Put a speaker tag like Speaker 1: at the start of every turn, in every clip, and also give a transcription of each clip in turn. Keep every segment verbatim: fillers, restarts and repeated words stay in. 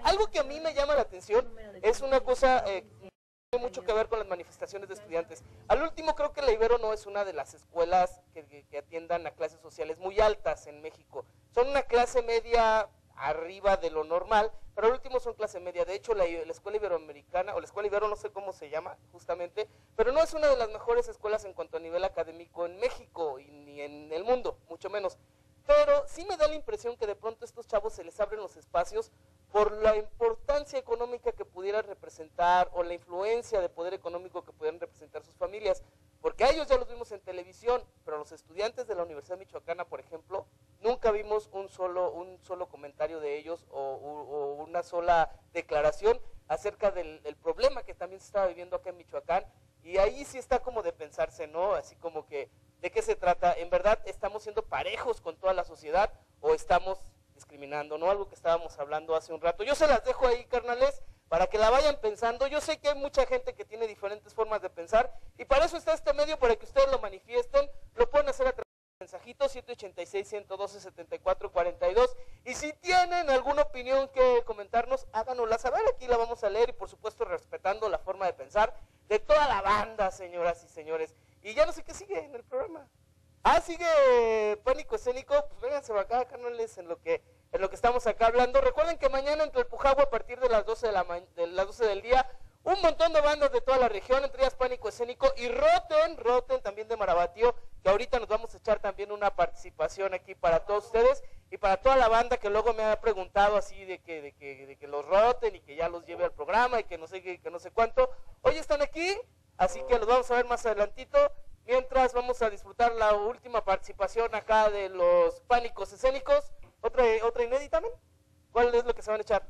Speaker 1: algo que a mí me llama la atención es una cosa eh, que tiene mucho que ver con las manifestaciones de estudiantes. Al último, creo que la Ibero no es una de las escuelas que, que, que atiendan a clases sociales muy altas en México. Son una clase media arriba de lo normal, pero al último son clase media. De hecho, la, la escuela iberoamericana, o la escuela ibero, no sé cómo se llama justamente, pero no es una de las mejores escuelas en cuanto a nivel académico en México, y ni en el mundo, mucho menos. Pero sí me da la impresión que de pronto a estos chavos se les abren los espacios por la importancia económica que pudieran representar, o la influencia de poder económico que pudieran representar sus familias, porque a ellos ya los vimos en televisión, pero a los estudiantes de la Universidad Michoacana, por ejemplo, nunca vimos un solo, un solo comentario de ellos, o, o una sola declaración acerca del, del problema que también se estaba viviendo acá en Michoacán, y ahí sí está como de pensarse, ¿no? Así como que, ¿de qué se trata? ¿En verdad estamos siendo parejos con toda la sociedad, o estamos discriminando, ¿no? Algo que estábamos hablando hace un rato. Yo se las dejo ahí, carnales, para que la vayan pensando. Yo sé que hay mucha gente que tiene diferentes formas de pensar, y para eso está este medio, para que ustedes lo manifiesten. Lo pueden hacer a través de mensajitos siete ochenta y seis, ciento doce, setenta y cuatro cuarenta y dos, y si tienen alguna opinión que comentarnos, háganosla saber, aquí la vamos a leer, y por supuesto respetando la forma de pensar de toda la banda, señoras y señores. Y ya no sé qué sigue en el programa. Ah, sigue Pánico Escénico. Pues vénganse para acá, carnales, en lo que en lo que estamos acá hablando. Recuerden que mañana en Tlalpujahua, a partir de las doce de la de las doce del día, un montón de bandas de toda la región, entre ellas Pánico Escénico y Roten, Roten también de Marabatío, que ahorita nos vamos a echar también una participación aquí para todos ustedes y para toda la banda que luego me ha preguntado así de que, de que, de que los roten y que ya los lleve al programa y que no sé que, que no sé cuánto. Hoy están aquí, así que los vamos a ver más adelantito. Mientras vamos a disfrutar la última participación acá de los Pánicos Escénicos. ¿Otra, otra inédita, men? ¿Cuál es lo que se van a echar?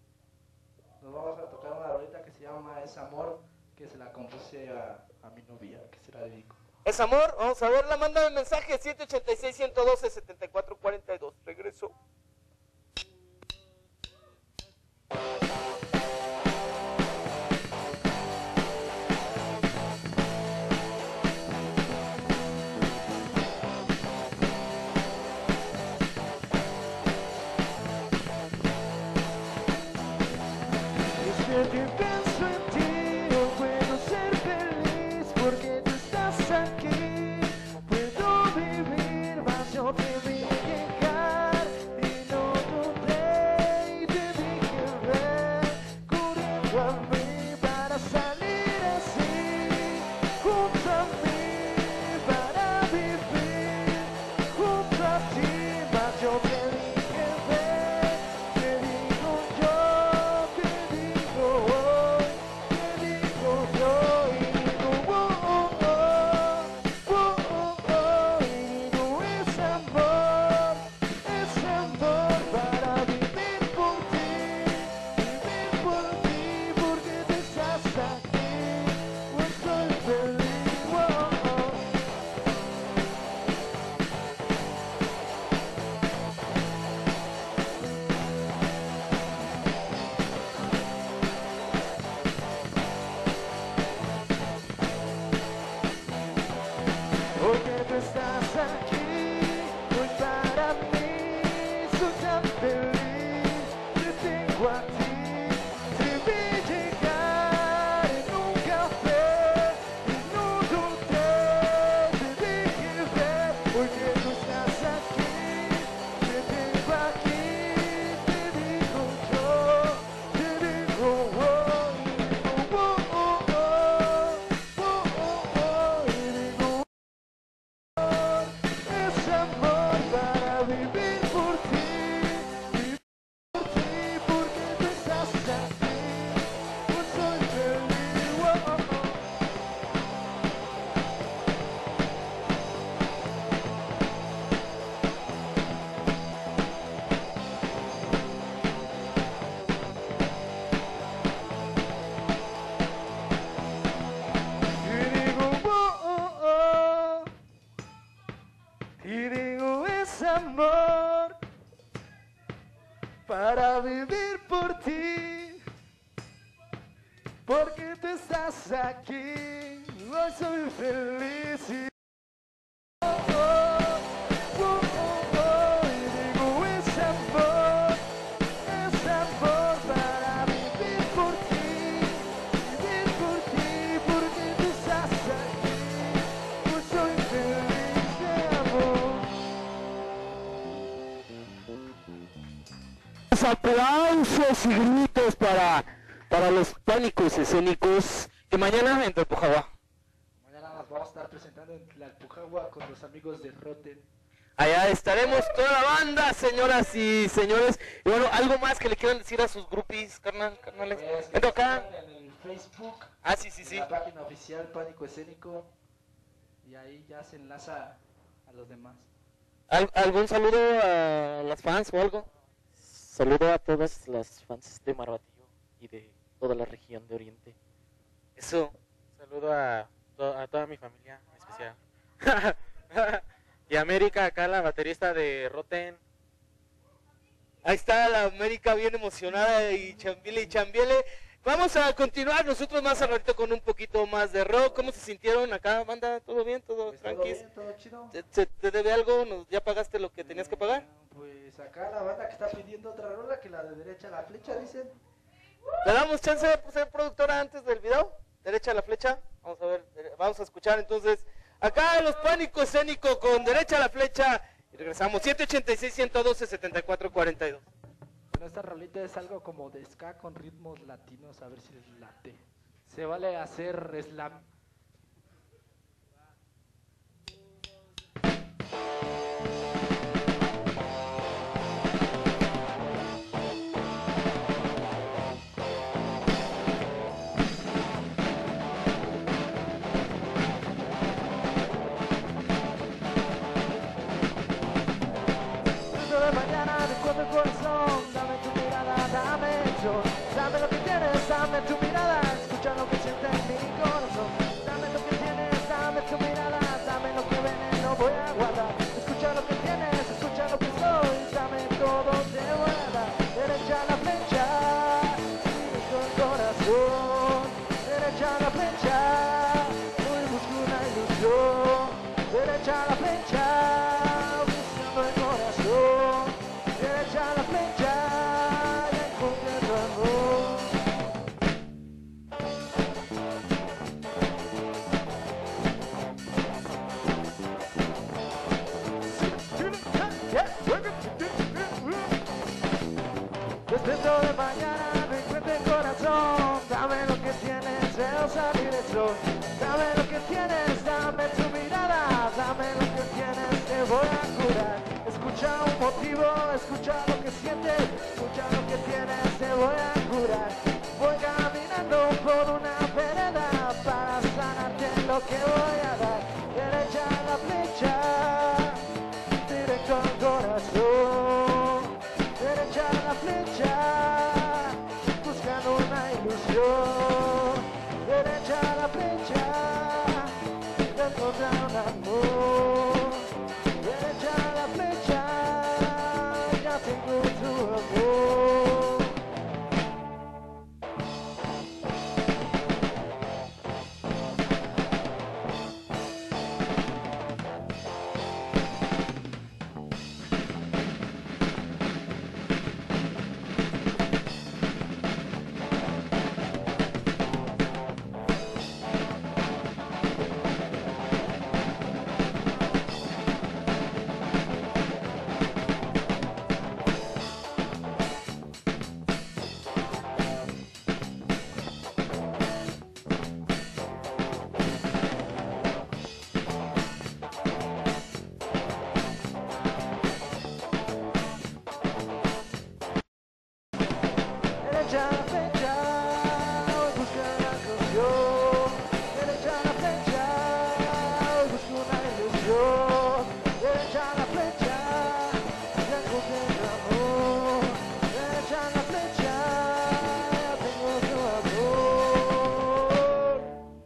Speaker 2: Nos vamos a tocar una rolita que se llama Es Amor, que se la compuse a, a mi novia, que se la dedico.
Speaker 1: Es Amor, vamos a verla, mándame mensaje siete ochenta y seis, ciento doce, setenta y cuatro cuarenta y dos. Regreso.
Speaker 3: Que pienso en ti, no puedo ser feliz porque tú estás aquí. Puedo vivir, mas yo te vi llegar y no dudé y te dije ven corriendo a mí para salir así junto a mí, para vivir junto a ti, mas yo te dije ven, te digo yo. Porque tú estás aquí, hoy para mí soy tan feliz, te tengo a ti, te vi llegar en un café y no dudé, te dije ver, porque tú estás aquí, te tengo aquí, te digo yo, te digo oh, y digo oh, oh, oh, oh, oh, oh, y digo es amor para vivir por ti, vivir por ti, porque tú estás aquí, pues soy feliz, oh, oh, oh. Y digo, oh, oh, oh. Y digo es amor para vivir por ti, porque tú estás aquí, hoy soy feliz. Y oh, oh, oh, oh, oh. Y digo es amor, es amor para
Speaker 4: Los aplausos y gritos para, para los pánicos escénicos que mañana en Tlalpujahua.
Speaker 2: Mañana nos vamos a estar presentando en Tlalpujahua con los amigos de Rotten.
Speaker 1: Allá estaremos toda la banda, señoras y señores. Y bueno, algo más que le quieran decir a sus groupies, carnal, carnales.
Speaker 2: Pues,
Speaker 1: Vente acá.
Speaker 2: en el Facebook,
Speaker 1: Ah, sí, sí,
Speaker 2: en
Speaker 1: sí.
Speaker 2: la página oficial Pánico Escénico, y ahí ya se enlaza a los demás.
Speaker 4: ¿Al- ¿Algún saludo a las fans o algo? Saludo a todas las fans de Marabatillo y de toda la región de Oriente.
Speaker 1: Eso.
Speaker 5: Saludo a, to- a toda mi familia, en especial. Y América, acá la baterista de Rotten.
Speaker 1: Ahí está la América bien emocionada y chambiele y chambiele. Vamos a continuar nosotros más al ratito con un poquito más de rock. ¿Cómo se sintieron acá, banda? ¿Todo bien? ¿Todo
Speaker 2: Pues, ¿todo
Speaker 1: tranquis?
Speaker 2: bien? ¿Todo chido?
Speaker 1: ¿Te, te- te debe algo? ¿Nos- ¿Ya pagaste lo que tenías que pagar?
Speaker 2: Eh, Pues acá la banda que está pidiendo otra rola, que la de derecha a la flecha, dicen.
Speaker 1: ¿Le damos chance de ser productora antes del video? Derecha a la flecha. Vamos a ver, dere- vamos a escuchar entonces acá los Pánico Escénico con Derecha a la Flecha. Y regresamos, siete ochenta y seis, ciento doce, setenta y cuatro cuarenta y dos.
Speaker 2: Bueno, esta rolita es algo como de ska con ritmos latinos, a ver si les late. Se vale hacer slam.
Speaker 3: Cinco de mañana me encuentro el corazón, dame tu mirada, dame eso, dame lo que tienes, dame tu mirada, escucha lo que siente en mi corazón, dame lo que tienes, dame tu mirada, dame lo que ven, no voy a guardar, escucha lo que tienes, escucha lo que soy, dame todo, te voy a dar, derecha a la flecha, directo al corazón, derecha a la flecha, hoy busco una ilusión, derecha a la flecha, buscando el corazón, derecha a la flecha, ya encontré tu amor. Despierto de mañana, me encuentro el corazón, dame lo que tienes, veo salir el sol, dame lo que tienes, dame tu mirada, dame lo que tienes, te voy a curar, escucha un motivo, escucha lo que sientes, escucha lo que tienes, te voy a curar, voy caminando por una vereda para sanarte lo que voy a dar, derecha a la flecha, directo al corazón, derecha a la flecha, buscando una ilusión, derecha a la flecha, de encontrar un amor, derecha a la flecha, ya tengo tu amor. Derecha a la flecha, hoy busco una canción. Derecha a la flecha, hoy busco una ilusión. Derecha a la flecha, ya encontré tu amor. Derecha a la flecha, ya tengo tu amor.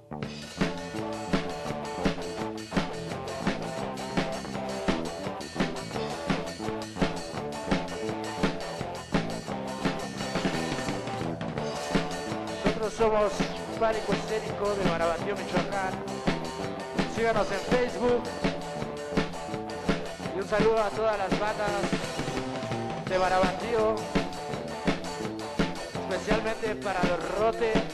Speaker 3: Nosotros somos Pánico Escénico de Marabatío, Michoacán. Síganos en Facebook. Y un saludo a todas las bandas de Marabatío, especialmente para los Rotten.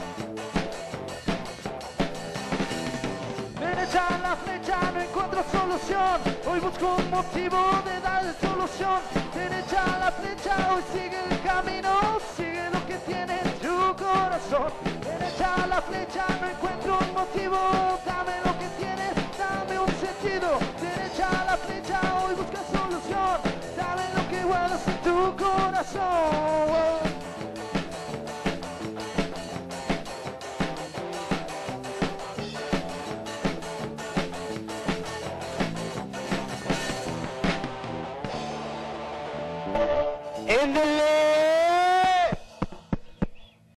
Speaker 3: Derecha a la flecha, no encuentro solución. solución. Hoy busco un motivo de darle solución. Derecha a la flecha, hoy sigue el camino. Sigue lo que tiene en tu corazón. Derecha a la flecha, no encuentro un motivo. Dame lo que tienes, dame un sentido. Derecha a la flecha, hoy busca solución. Dame lo que guardas en tu corazón.
Speaker 4: En el